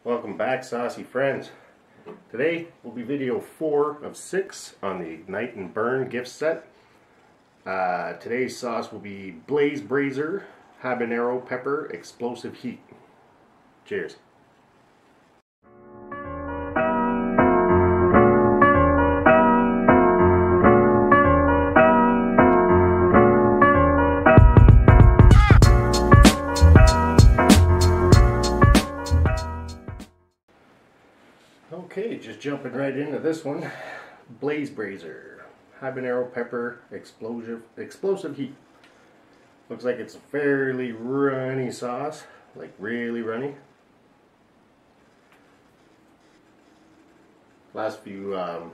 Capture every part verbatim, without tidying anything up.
Welcome back, saucy friends. Today will be video four of six on the Ignite and Burn gift set. Uh, today's sauce will be Blaze Brazier Habanero Pepper Explosive Heat. Cheers. Okay, just jumping right into this one. Blaze Brazier Habanero Pepper Explosive Explosive Heat. Looks like it's a fairly runny sauce, like really runny. Last few, um,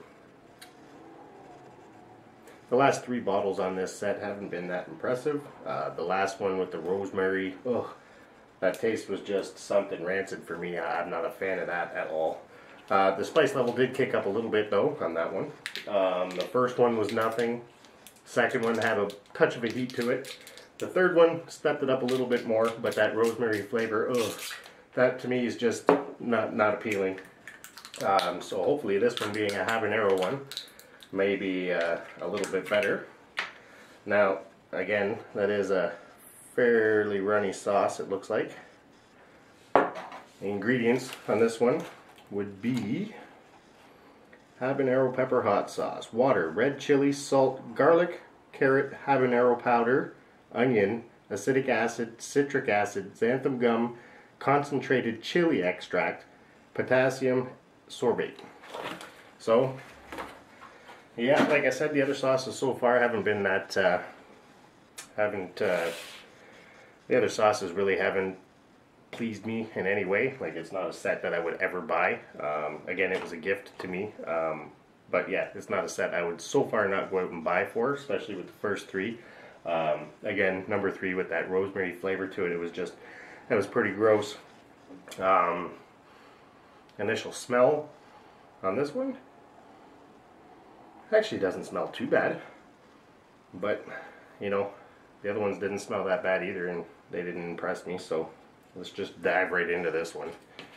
the last three bottles on this set haven't been that impressive. Uh, the last one with the rosemary, oh, that taste was just something rancid for me. I'm not a fan of that at all. Uh, the spice level did kick up a little bit though on that one. Um, the first one was nothing. Second one had a touch of a heat to it. The third one stepped it up a little bit more, but that rosemary flavor, ugh, that to me is just not not appealing. Um, so hopefully this one, being a habanero one, may be uh, a little bit better. Now again, that is a fairly runny sauce, it looks like. The ingredients on this one would be habanero pepper hot sauce, water, red chili, salt, garlic, carrot, habanero powder, onion, acetic acid, citric acid, xanthan gum, concentrated chili extract, potassium sorbate. So yeah, like I said, the other sauces so far haven't been that uh, haven't uh, the other sauces really haven't pleased me in any way. Like, it's not a set that I would ever buy. Um, again, it was a gift to me, um, but yeah, it's not a set I would so far not go out and buy for, especially with the first three. Um, again, number three with that rosemary flavor to it, it was just, that was pretty gross. Um, initial smell on this one actually doesn't smell too bad, but you know, the other ones didn't smell that bad either, and they didn't impress me, so let's just dive right into this one.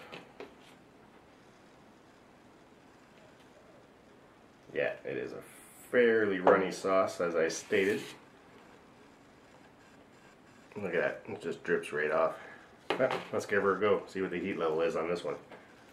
Yeah, it is a fairly runny sauce, as I stated. Look at that, it just drips right off. Well, let's give her a go, see what the heat level is on this one.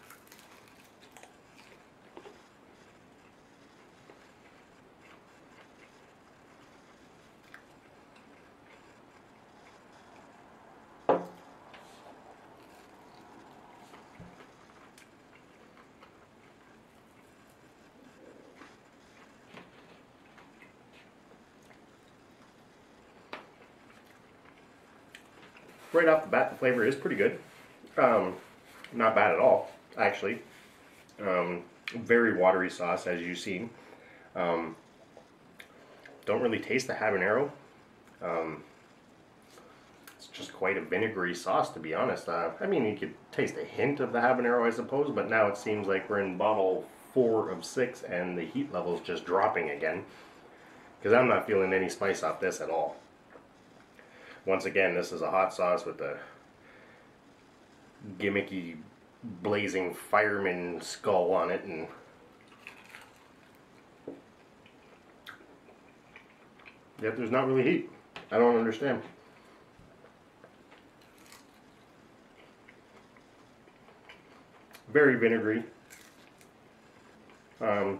Right off the bat, the flavor is pretty good. Um, not bad at all, actually. Um, very watery sauce, as you've seen. Um, don't really taste the habanero. Um, it's just quite a vinegary sauce, to be honest. Uh, I mean, you could taste a hint of the habanero, I suppose, but now it seems like we're in bottle four of six, and the heat level is just dropping again. Because I'm not feeling any spice off this at all. Once again, this is a hot sauce with a gimmicky blazing fireman skull on it, and yet there's not really heat. I don't understand. Very vinegary. Um,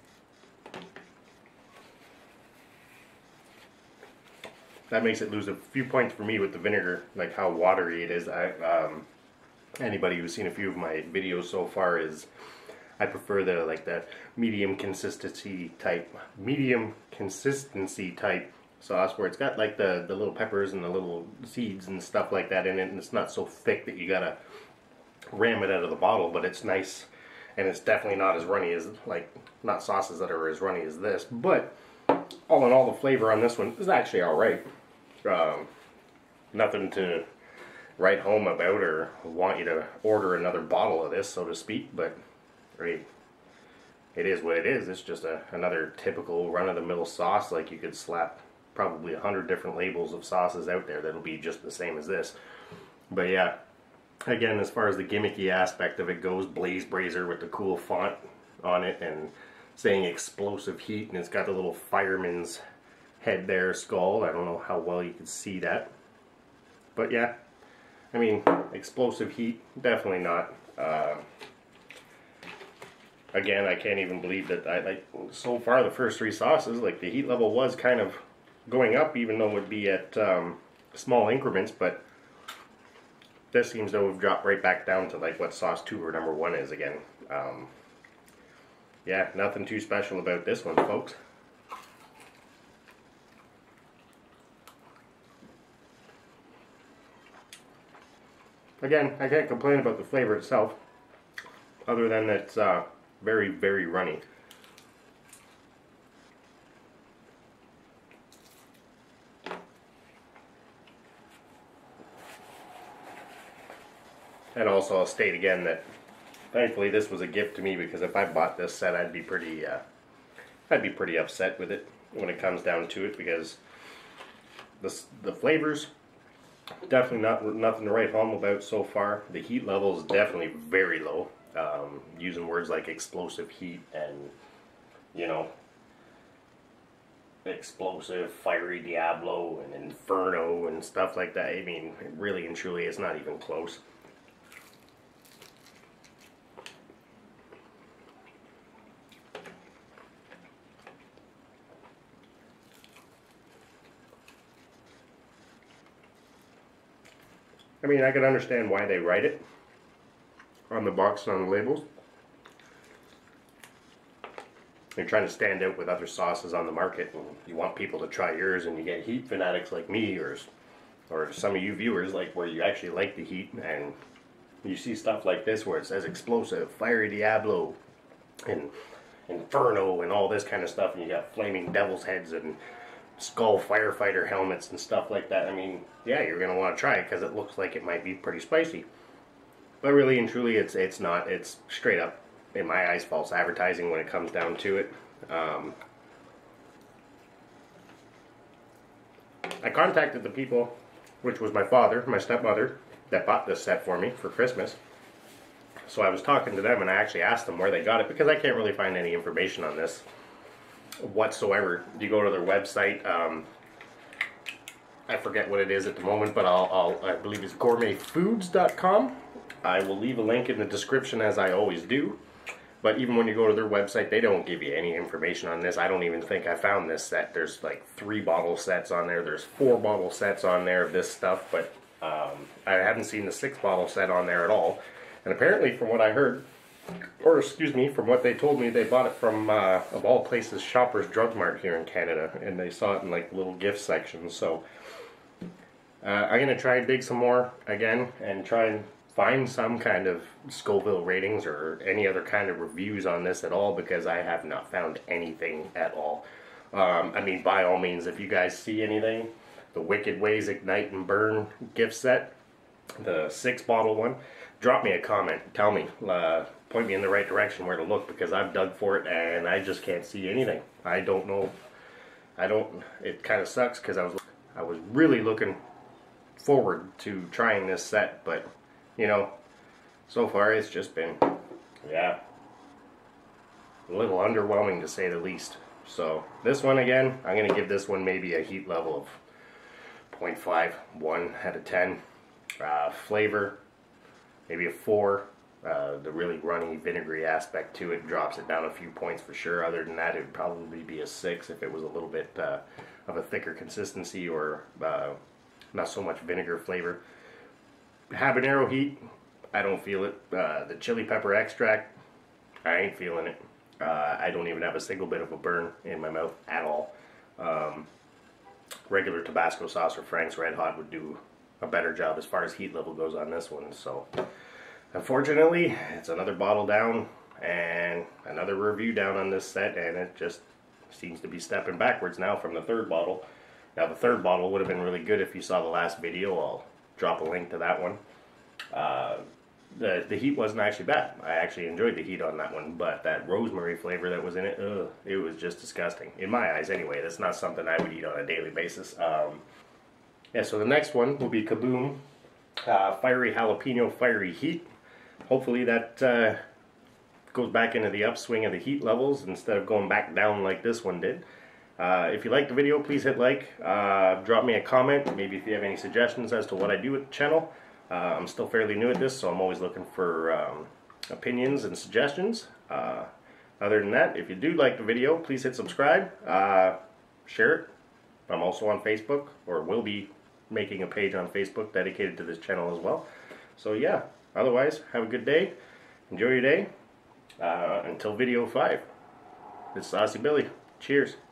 That makes it lose a few points for me with the vinegar, like how watery it is. I, um, anybody who's seen a few of my videos so far is, I prefer the like the medium consistency type, medium consistency type sauce where it's got like the the little peppers and the little seeds and stuff like that in it, and it's not so thick that you gotta ram it out of the bottle, but it's nice, and it's definitely not as runny as, like, not sauces that are as runny as this. But all in all, the flavor on this one is actually all right. Um, nothing to write home about or want you to order another bottle of this, so to speak, but right, it is what it is. It's just a, another typical run-of-the-mill sauce. Like, you could slap probably a hundred different labels of sauces out there that'll be just the same as this. But yeah, Again, as far as the gimmicky aspect of it goes, Blaze Brazier with the cool font on it and saying explosive heat, and it's got the little fireman's head there, skull. I don't know how well you can see that. But yeah, I mean, explosive heat, definitely not. Uh, again, I can't even believe that I like so far the first three sauces, like the heat level was kind of going up, even though it would be at um, small increments, but this seems to have dropped right back down to like what sauce two or number one is again. Um, yeah, nothing too special about this one, folks. Again, I can't complain about the flavor itself, other than it's uh, very, very runny. And also, I'll state again that thankfully this was a gift to me, because if I bought this set, I'd be pretty, uh, I'd be pretty upset with it when it comes down to it, because the the flavors definitely not nothing to write home about so far. The heat level is definitely very low. Um, using words like explosive heat and, you know, explosive, fiery Diablo and Inferno and stuff like that. I mean, really and truly, it's not even close. I mean, I can understand why they write it on the box and on the labels. You're trying to stand out with other sauces on the market, and you want people to try yours, and you get heat fanatics like me, or or some of you viewers, like where you actually like the heat, and you see stuff like this where it says explosive, fiery Diablo, and Inferno, and all this kind of stuff, and you got flaming devil's heads and skull firefighter helmets and stuff like that. I mean, yeah, you're gonna want to try it because it looks like it might be pretty spicy, but really and truly, it's it's not. It's straight up, in my eyes, false advertising when it comes down to it. Um, I contacted the people, which was my father, my stepmother, that bought this set for me for Christmas. So I was talking to them, and I actually asked them where they got it, because I can't really find any information on this whatsoever. You go to their website, um, I forget what it is at the moment, but I'll, I'll I believe it's gourmet foods dot com. I will leave a link in the description, as I always do. But even when you go to their website, they don't give you any information on this. I don't even think I found this set. There's like three bottle sets on there. There's four bottle sets on there of this stuff, but um, I haven't seen the six bottle set on there at all. And apparently, from what I heard, or excuse me, from what they told me, they bought it from, uh, of all places, Shoppers Drug Mart here in Canada, and they saw it in like little gift sections. So uh, I'm going to try and dig some more again, and try and find some kind of Scoville ratings or any other kind of reviews on this at all, because I have not found anything at all. Um, I mean, by all means, if you guys see anything, the Wicked Ways Ignite and Burn gift set, the six bottle one, drop me a comment. Tell me, uh, point me in the right direction where to look, because I've dug for it and I just can't see anything. I don't know. I don't. It kind of sucks, because I was I was really looking forward to trying this set, but you know, so far it's just been, yeah, a little underwhelming, to say the least. So this one, again, I'm gonna give this one maybe a heat level of zero point five one out of ten. Uh, flavor, maybe a four. Uh, the really runny, vinegary aspect to it drops it down a few points for sure. Other than that, it would probably be a six if it was a little bit uh, of a thicker consistency, or uh, not so much vinegar flavor. Habanero heat, I don't feel it. Uh, the chili pepper extract, I ain't feeling it. Uh, I don't even have a single bit of a burn in my mouth at all. Um, regular Tabasco sauce or Frank's Red Hot would do a better job as far as heat level goes on this one. So unfortunately, it's another bottle down and another review down on this set, and it just seems to be stepping backwards now from the third bottle. Now the third bottle would have been really good if you saw the last video. I'll drop a link to that one. Uh, the, the heat wasn't actually bad. I actually enjoyed the heat on that one, but that rosemary flavor that was in it, ugh, it was just disgusting. In my eyes anyway. That's not something I would eat on a daily basis. Um, yeah, so the next one will be Kaboom uh, fiery jalapeno, fiery heat. Hopefully that uh, goes back into the upswing of the heat levels instead of going back down like this one did. Uh, if you liked the video, please hit like, uh, drop me a comment, maybe if you have any suggestions as to what I do with the channel. Uh, I'm still fairly new at this, so I'm always looking for um, opinions and suggestions. Uh, other than that, if you do like the video, please hit subscribe, uh, share it. I'm also on Facebook, or will be making a page on Facebook dedicated to this channel as well. So yeah, otherwise, have a good day, enjoy your day, uh, until video five. This is Aussie Billy. Cheers.